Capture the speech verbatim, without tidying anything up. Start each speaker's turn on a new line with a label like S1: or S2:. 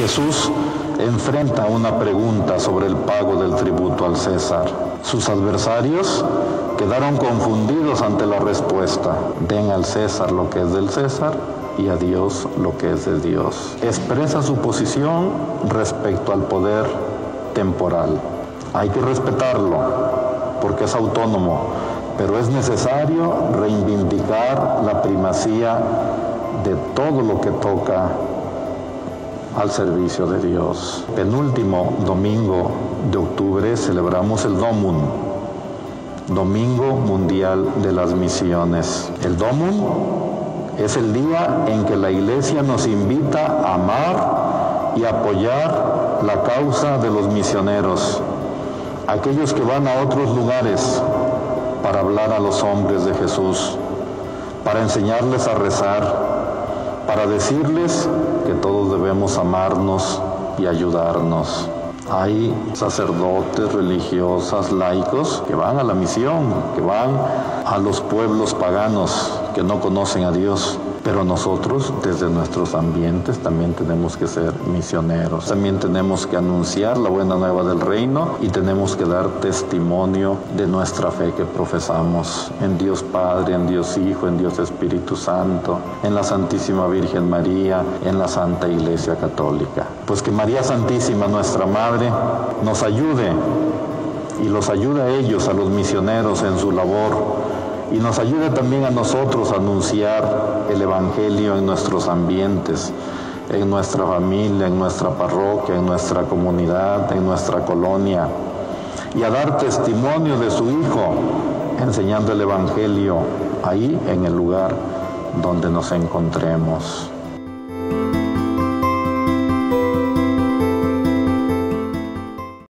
S1: Jesús enfrenta una pregunta sobre el pago del tributo al César. Sus adversarios quedaron confundidos ante la respuesta. Den al César lo que es del César y a Dios lo que es de Dios. Expresa su posición respecto al poder temporal. Hay que respetarlo porque es autónomo, pero es necesario reivindicar la primacía de todo lo que toca al servicio de Dios. Penúltimo domingo de octubre celebramos el Domum, Domingo Mundial de las Misiones. El Domum es el día en que la Iglesia nos invita a amar y apoyar la causa de los misioneros, aquellos que van a otros lugares para hablar a los hombres de Jesús, para enseñarles a rezar, para decirles que todos debemos amarnos y ayudarnos. Hay sacerdotes, religiosas, laicos que van a la misión, que van a los pueblos paganos que no conocen a Dios. Pero nosotros, desde nuestros ambientes, también tenemos que ser misioneros. También tenemos que anunciar la buena nueva del reino y tenemos que dar testimonio de nuestra fe que profesamos en Dios Padre, en Dios Hijo, en Dios Espíritu Santo, en la Santísima Virgen María, en la Santa Iglesia Católica. Pues que María Santísima, nuestra Madre, nos ayude y los ayude a ellos, a los misioneros en su labor, y nos ayude también a nosotros a anunciar el Evangelio en nuestros ambientes, en nuestra familia, en nuestra parroquia, en nuestra comunidad, en nuestra colonia, y a dar testimonio de su Hijo, enseñando el Evangelio ahí en el lugar donde nos encontremos.